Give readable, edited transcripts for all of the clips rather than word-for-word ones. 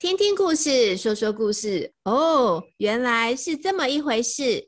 听听故事，说说故事。哦，原来是这么一回事。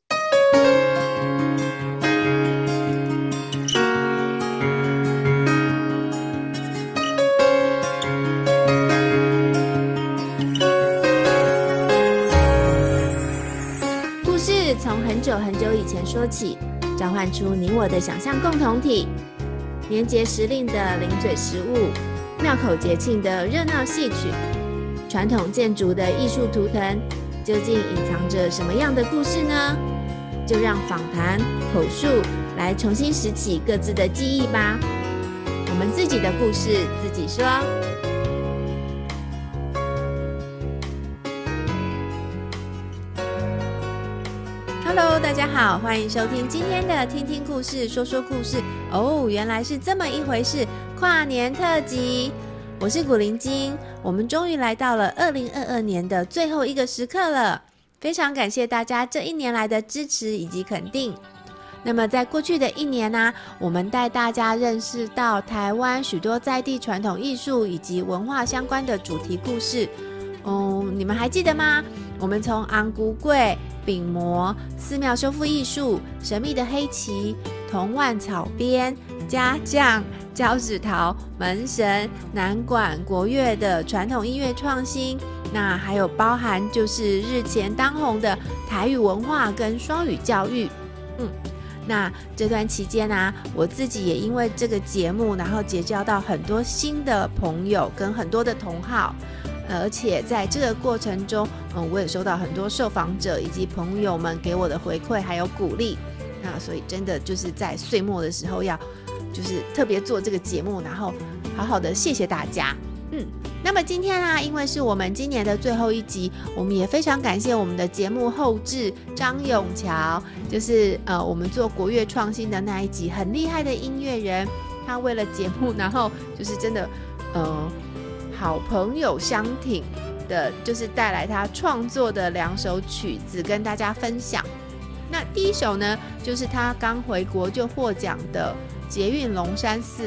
故事从很久很久以前说起，召唤出你我的想象共同体。年节时令的零嘴食物，庙口节庆的热闹戏曲，传统建筑的艺术图腾，究竟隐藏着什么样的故事呢？就让访谈、口述来重新拾起各自的记忆吧。我们自己的故事自己说。Hello， 大家好，欢迎收听今天的听听故事，说说故事。哦，原来是这么一回事，跨年特辑。我是古灵精，我们终于来到了2022年的最后一个时刻了，非常感谢大家这一年来的支持以及肯定。那么在过去的一年呢，我们带大家认识到台湾许多在地传统艺术以及文化相关的主题故事。你们还记得吗？我们从昂古柜、饼模、寺庙修复艺术、神秘的黑旗、铜腕草编、家将、交趾陶、门神、南管、国乐的传统音乐创新，那还有包含就是日前当红的台语文化跟双语教育。那这段期间啊，我自己也因为这个节目，然后结交到很多新的朋友跟很多的同好，而且在这个过程中，我也收到很多受访者以及朋友们给我的回馈还有鼓励。那所以真的就是在岁末的时候要就是特别做这个节目，然后好好的谢谢大家。那么今天啊，因为是我们今年的最后一集，我们也非常感谢我们的节目后制张永桥，就是我们做国乐创新的那一集很厉害的音乐人，他为了节目，然后就是真的好朋友相挺的，就是带来他创作的2首曲子跟大家分享。那第一首呢，就是他刚回国就获奖的捷运龙山寺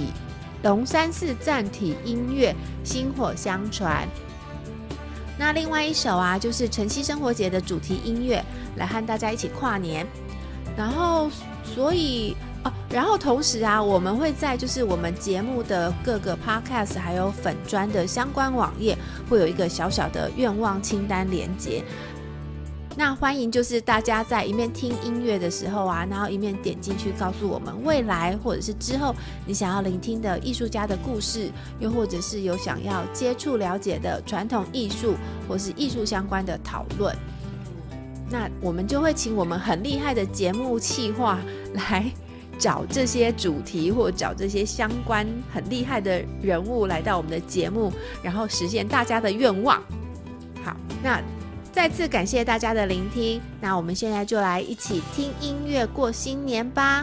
站体音乐薪火相传。那另外一首啊，就是晨曦生活节的主题音乐，来和大家一起跨年。然后同时啊，我们会在就是我们节目的各个 podcast 还有粉专的相关网页，会有一个小小的愿望清单连结。那欢迎就是大家在一面听音乐的时候啊，然后一面点进去告诉我们未来或者是之后你想要聆听的艺术家的故事，又或者是有想要接触了解的传统艺术或是艺术相关的讨论。那我们就会请我们很厉害的节目企划来找这些主题或找这些相关很厉害的人物来到我们的节目，然后实现大家的愿望。好，那再次感谢大家的聆听，那我们现在就来一起听音乐过新年吧。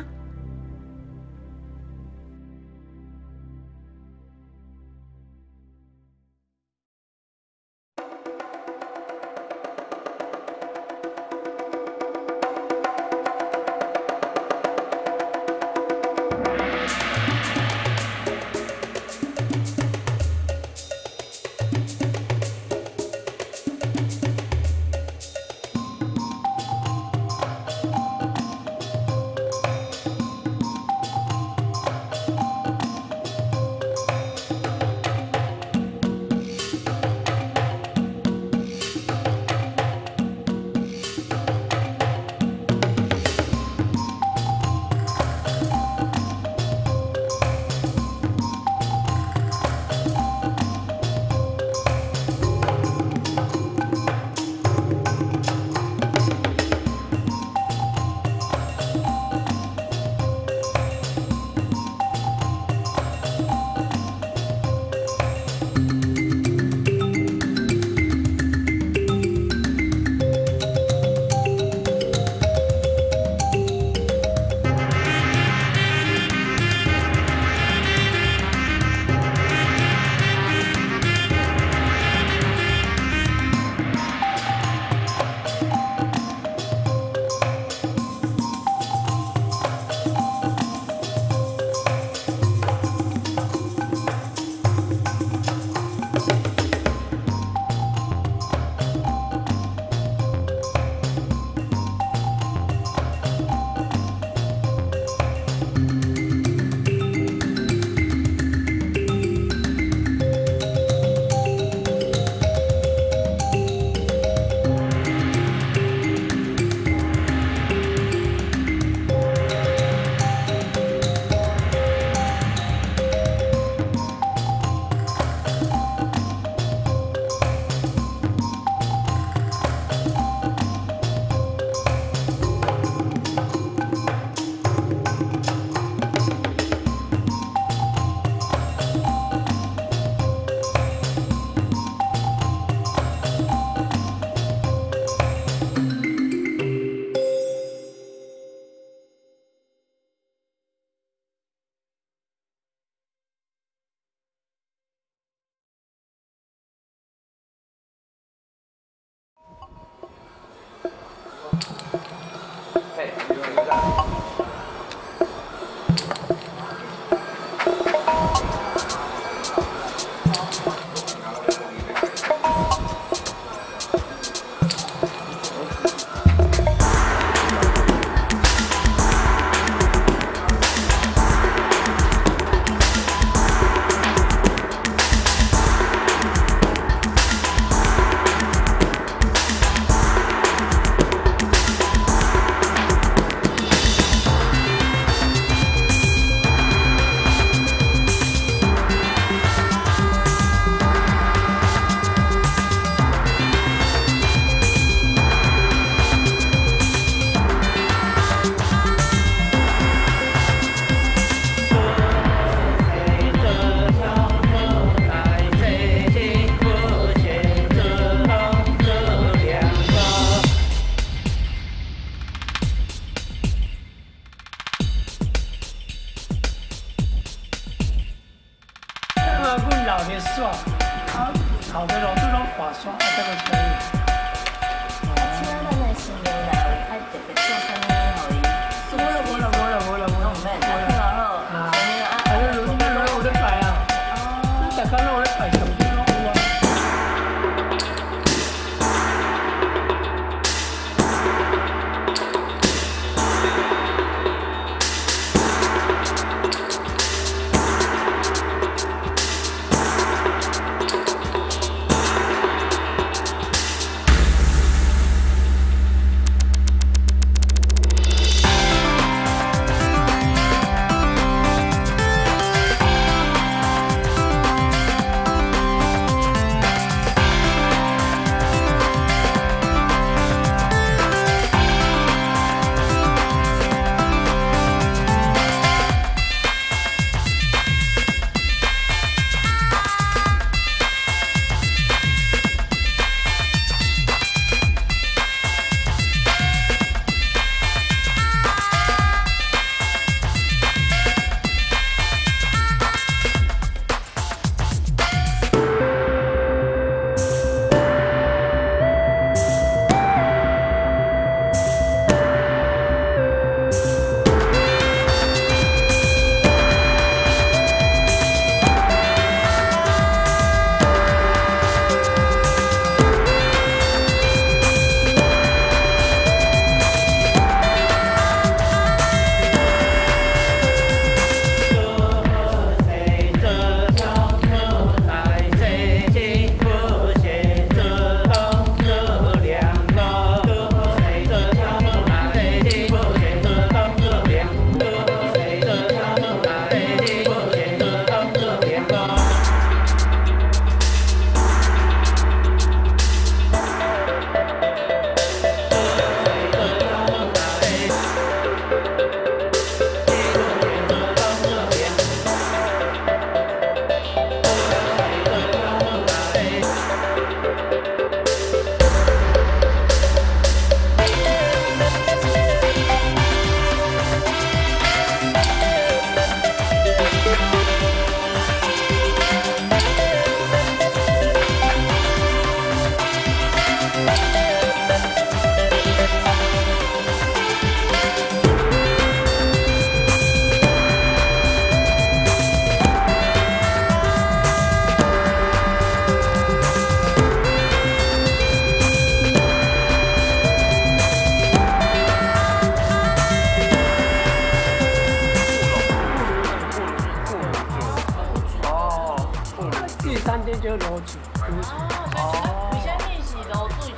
滑刷，啊，再个车椅。 请咱的新娘来，爱特别做啥物互伊？ 无啦， 拢唔免，啊，听好好。 啊，咱轮有咧摆啊，大家拢有咧摆，上天拢有啊。3点就流水。 哦，为什么是流水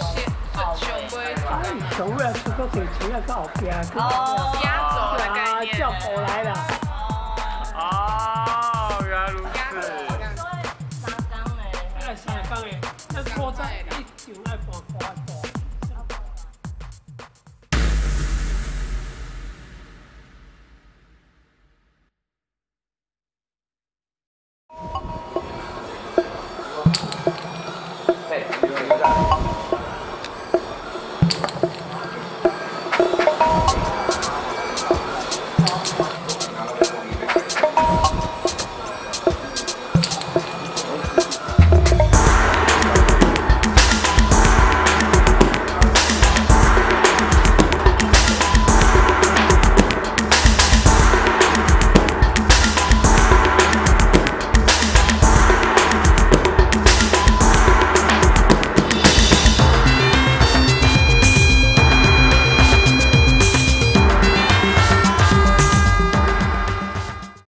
上尾啊，出国摕钱啊，到后壁。 哦， 压轴的概念。 叫狗来了。 哦，原来如此。 3工的，那拖在一场爱半花大。